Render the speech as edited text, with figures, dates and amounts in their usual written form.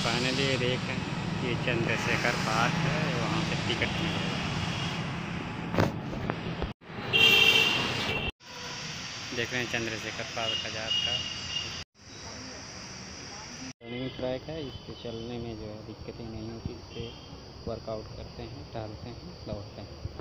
Finally देखें ये Chandrashekhar park है, वहाँ से टिकट मिलेगा। देख रहे हैं चंद्रशेखर पार्क आजाद का रनिंग ट्रैक है। इस पे चलने में जो है दिक्कतें नहीं होती, इस पर वर्कआउट करते हैं, टहलते हैं, दौड़ते हैं।